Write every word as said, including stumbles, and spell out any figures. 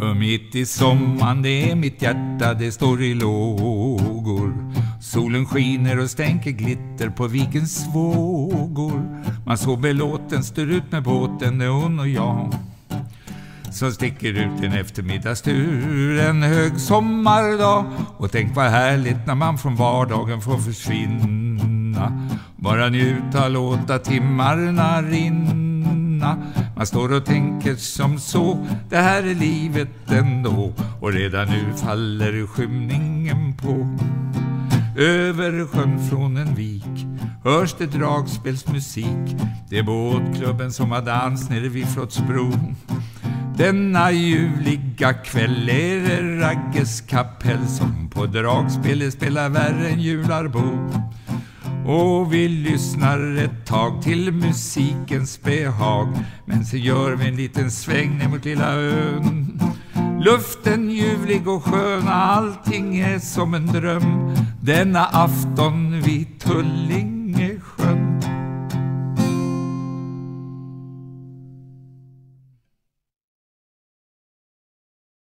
För mitt i sommaren det är mitt hjärta, det står i lågor. Solen skiner och stänker glitter på vikens vågor. Man så belåten står ut med båten, det är hon och jag som sticker ut en eftermiddagstur en hög sommardag. Och tänk vad härligt när man från vardagen får försvinna, bara njuta, låta timmarna rinna. Man står och tänker som så, det här är livet ändå. Och redan nu faller skymningen på. Över sjön från en vik hörs det dragspelsmusik. Det är båtklubben som har dans nere vid Flottsbron. Denna ljuvliga kväll är det Ragges kapell som på dragspelet spelar värre än jularbo. Och vi lyssnar ett tag till musikens behag, men så gör vi en liten sväng ner mot lilla ön. Luften ljuvlig och skön, allting är som en dröm denna afton vid Tulling.